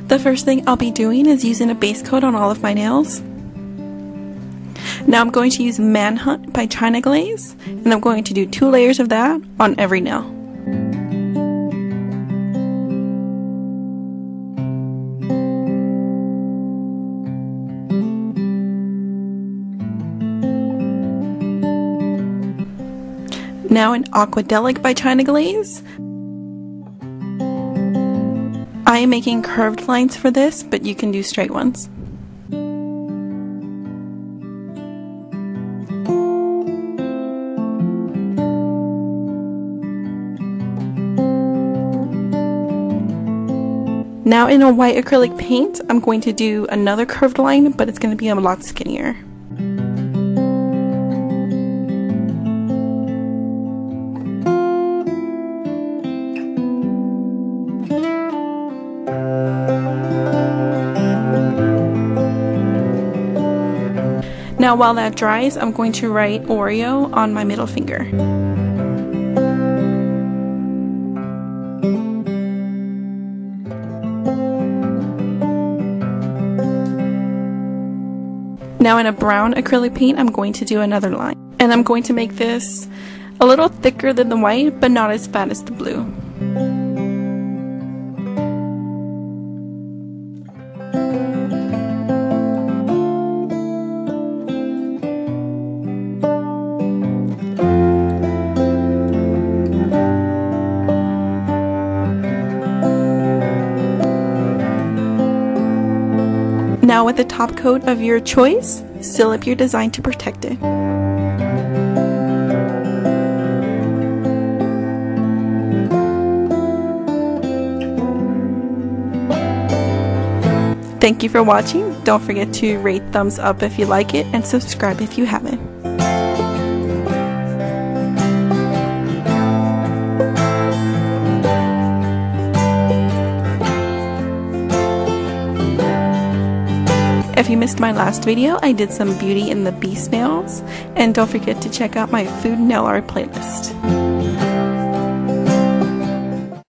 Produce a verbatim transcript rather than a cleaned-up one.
The first thing I'll be doing is using a base coat on all of my nails. Now I'm going to use Manhunt by China Glaze, and I'm going to do two layers of that on every nail. Now in Aquadelic by China Glaze. I am making curved lines for this, but you can do straight ones. Now in a white acrylic paint, I'm going to do another curved line, but it's going to be a lot skinnier. Now while that dries, I'm going to write Oreo on my middle finger. Now in a brown acrylic paint, I'm going to do another line. And I'm going to make this a little thicker than the white, but not as fat as the blue. Now with the top coat of your choice, seal up your design to protect it. Thank you for watching. Don't forget to rate, thumbs up if you like it, and subscribe if you haven't. If you missed my last video, I did some Beauty and the Beast nails, and don't forget to check out my food nail art playlist.